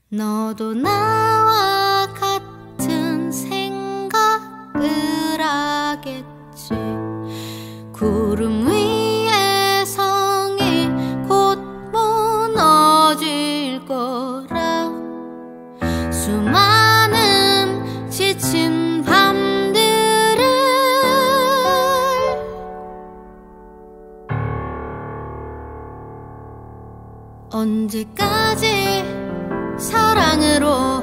너도 나와 같은 생각을 하겠지. 구름 위에 성이 곧 무너질 거라. 수많은 지친 밤들을 언제까지 사랑으로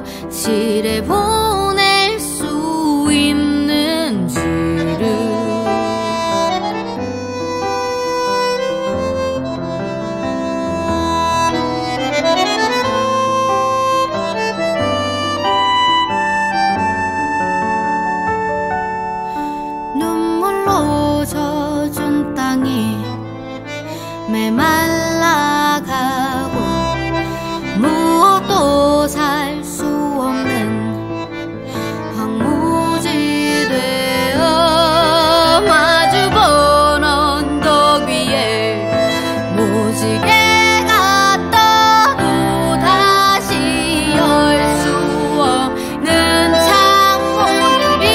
칠해보낼 수 있는지를. 눈물로 젖은 땅이 메말라가고 무엇도 살 수 없는 황무지 되어 마주본 언덕 위에 무지개가 떠도 다시 열 수 없는 창문이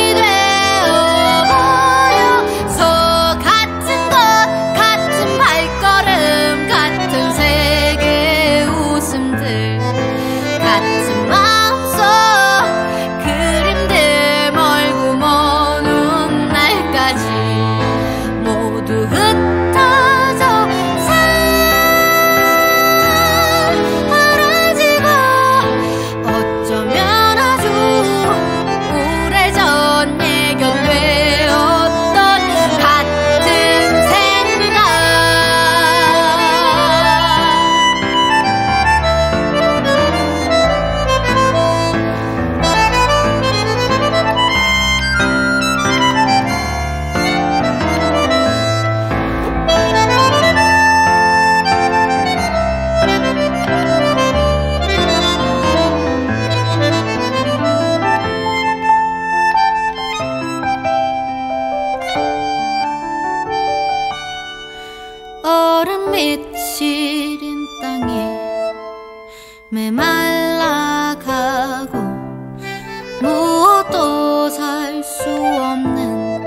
되어버려서 같은 것 같은 발걸음 같은 세계의 웃음들 같은 마음속 그림들 멀고 먼 훗날까지 모두 흩어져 사라지고 어쩌면 아주 오래전 예견되었던 같은 생각. 얼음 밑시린 땅이 메말라가고 무엇도 살 수 없는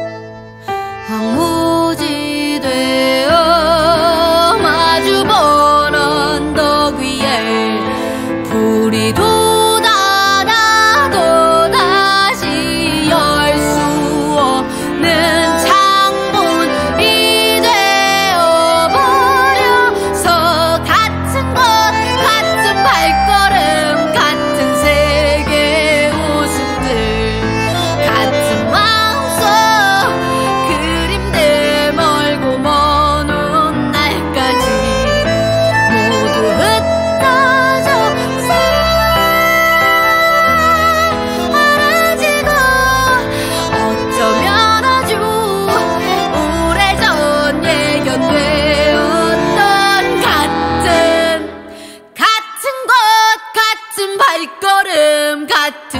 황무지 되어 마주본 언덕 위에 불이 돋아나도 다시 열 수 없는 창문이 되어버려서 같은 것 같은 발걸음 같은 세계의 웃음들 같은 마음속 그림들 멀고 먼 훗날까지 모두 흩어져 사라지고 어쩌면 아주 오래전 예견되었던 같은 것 같은 발걸음 같은